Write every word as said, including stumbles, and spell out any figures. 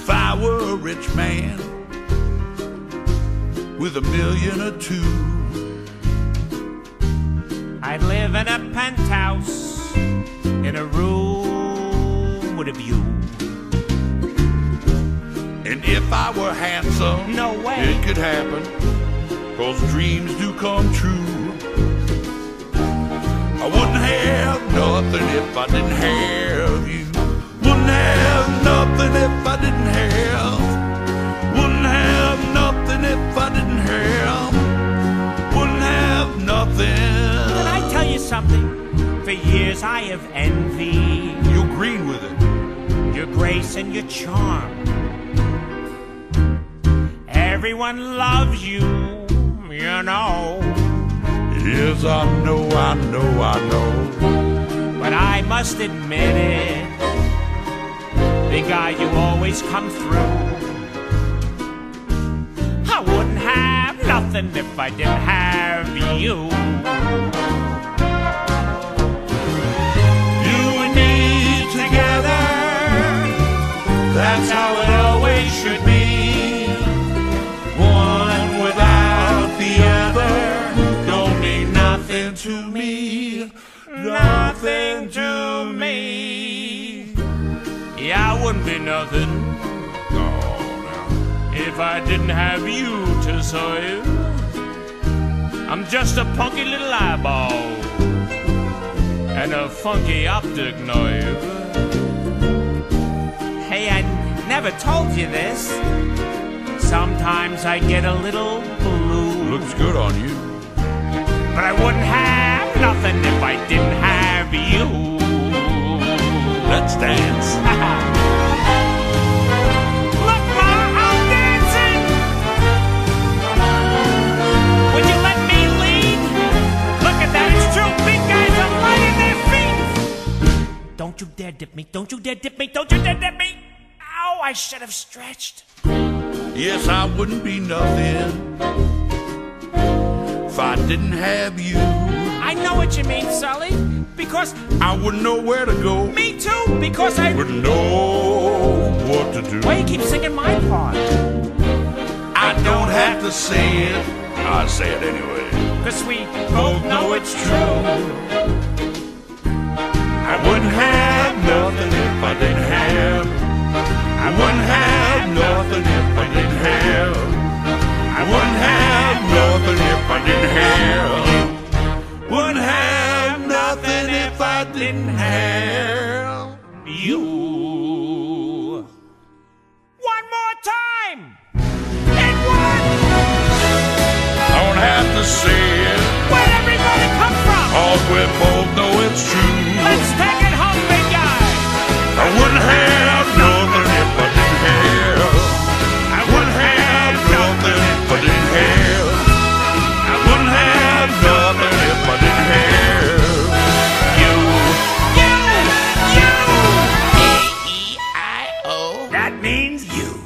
If I were a rich man with a million or two, I'd live in a penthouse in a room with a view. And if I were handsome, No way. it could happen, 'cause dreams do come true. I wouldn't have nothing if I didn't have you. Wouldn't have nothing if I didn't have. Wouldn't have nothing if I didn't have. Wouldn't have nothing. Can I tell you something? For years I have envied You agreed with it. your grace and your charm. Everyone loves you, you know. Yes, I know, I know, I know. But I must admit it, big guy, you always come through. I wouldn't have nothing if I didn't have you. You and me together, that's how it always should be. One without the other don't mean nothing to me. Nothing to me. Yeah, I wouldn't be nothing if I didn't have you to serve. I'm just a punky little eyeball and a funky optic nerve. Hey, I never told you this. Sometimes I get a little blue. Looks good on you. But I wouldn't have nothing if I didn't have you. Let's dance. Look, Ma, I'm dancing. Would you let me lead? Look at that, it's true. Big guys are lighting their feet. Don't you dare dip me. Don't you dare dip me. Don't you dare dip me. Ow, I should have stretched. Yes, I wouldn't be nothing if I didn't have you. I know what you mean, Sully. Because I wouldn't know where to go. me too. Because I Wouldn't know what to do. Why you keep singing my part? I don't have to say it. I say it anyway. Cause we both know it's true. I wouldn't have nothing if I didn't have. I wouldn't have nothing if I didn't have. I wouldn't have nothing if I didn't have. Wouldn't have nothing if I didn't have You. One more time. And one. I don't have to say it. Where'd everybody come from? All we both know it's true. Let's take it home, big guy. I wouldn't have nothing if I didn't have. I wouldn't have nothing if I didn't have. I wouldn't have nothing if I didn't have you. You. You. A E I O. That means you.